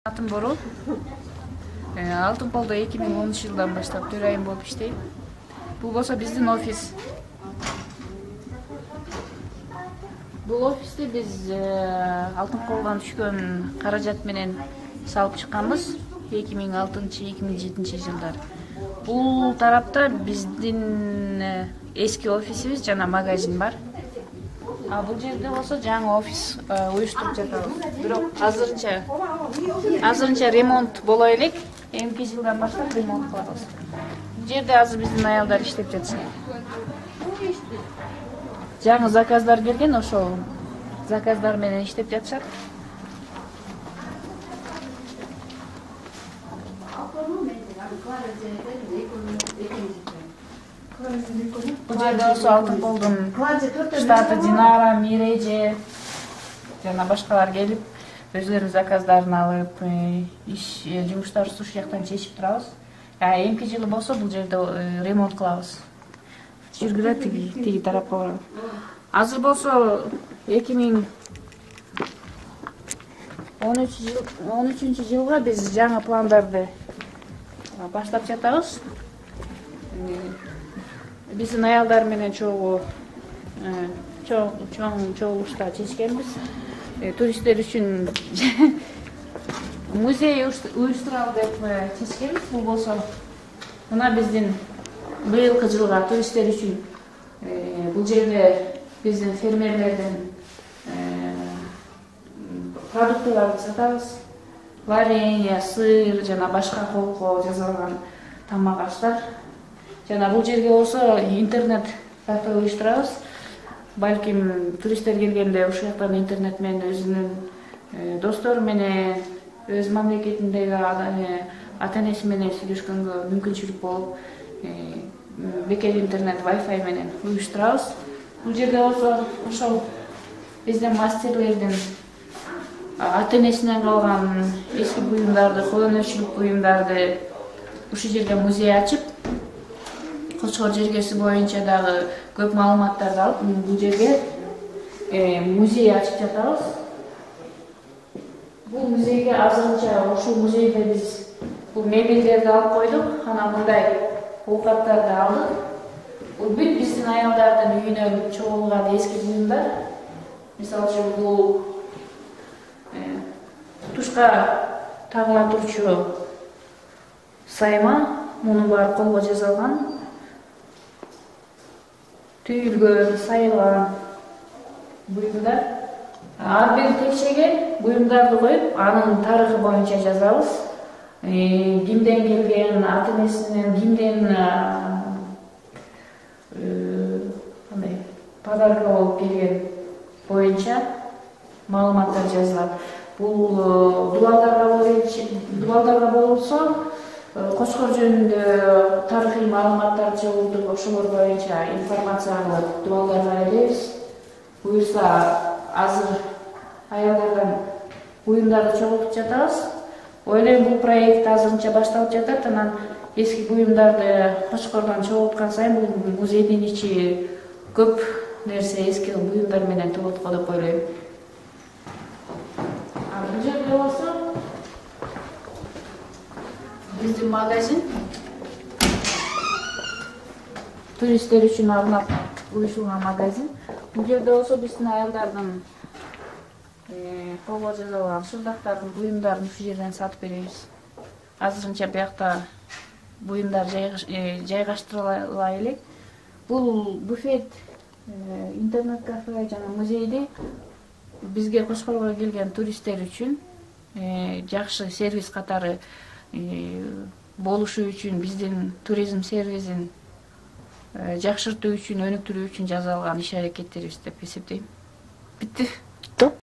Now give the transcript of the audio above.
Атым Борол. Алтын Полдо 2010 жылдан баштап төрайым болуп иштейм. Бул болсо биздин офис. Бул офисти биз Алтын Колдон түшкөн каражат менен салып чыкканбыз 2006-2007 жылдар. Бул тарапта биздин эски офисибиз жана магазин бар. Бул жерде болсо жаңы офис уюштуруп жатабыз. Бирок азырынча ремонт боло элек. Эмки жылдан баштап ремонт кылабыз. Бул жерде азыр биздин аялдар иштеп жатышат. Жаңы заказдар келген, ошол заказдар менен иштеп жатышат. Бул жерде болсо Алтын Колдун штаты Динара, Миреже жана башкалар келип, өзлөрүнүн заказдарын алып, жумуштарды ушул жактан чечип турабыз. Эмки жылы болсо бул жерде ремонт кылабыз. Жүргүлө тиги тарапка барабыз. Азыр болсо 2013 жылга биз жаңы пландарды баштап жатабыз. Биздин аялдар менен чоң чогулушта чечкенбиз. Туристтер үчүн музей уюштуралы деп чечкенбиз. Бул болсо мына биздин быйылкы жылга туристтер үчүн бул жерде биздин фермерлердин продуктыларды сатабыз. Варенье, сыр жана башка колго жасалган тамак аштар. Жана бул жерге болсо интернет кафе уюштурабыз. Балким туристтер келгенде ушул жактан интернет менен өзүнүн достору менен, өз мамлекетиндеги ата-энеси менен сүйлөшкөнгө мүмкүнчүлүк болуп, бекер интернет, Wi-Fi менен уюштурабыз. Бул жерде болсо ошол биздин мастерлердин ата-энесинен калган эски буюмдарды, кол өнөрчүлүк буюмдарды ушул жерде музей ачып, Кочкор жергеси боюнча дагы көп маалыматтарды алып, бул жерге музей ачып жатабыз. Бул музейге азырынча ушул музейде биз бул мебелдерди алып койдук, анан мындай оокаттарды алдык. Бул бүт биздин аялдардын үйүнөн чогулган эски буюмдар. Мисалы үчүн бул тушка тагыла турчу сайма, мунун баары колго жасалган. Түйүлгөн, сайылган буюмдар. Ар бир текчеге буюмдарды коюп, анын тарыхы боюнча жазабыз. Кимден келген, ата-энесинен, кимден подарка болуп келген боюнча маалыматтар жазылат. Бул дубалдарга болсо Кочкор жөнүндө тарыхый маалыматтар чогултуп, ошолор боюнча информация алып, дубалдарга элебиз. Буюрса, азыр аялдардан буюмдарды чогултуп жатабыз. Ойлойм, бул проект азырынча башталып жатат. Анан эски буюмдарды Кочкордон чогулткан сайын бул музейдин ичи көп нерсе эски буюмдар менен толот го деп ойлойм. Бул жерде болсо биздин магазин туристтер үчүн арнап уюштурулган магазин. Бул жерде болсо биздин аялдардын колго жасалган шырдактардын буюмдарын ушул жерден сатып беребиз. Азырынча биякта буюмдар жайгаштырыла элек. Бул буфет, интернет кафе жана музейди бизге Кочкорго келген туристтер үчүн жакшы сервис катары болушу үчүн, биздин туризм сервисин жакшыртуу үчүн, өнүктүрүү үчүн жасалган иш-аракеттерибиз деп эсептейм. Бүтү.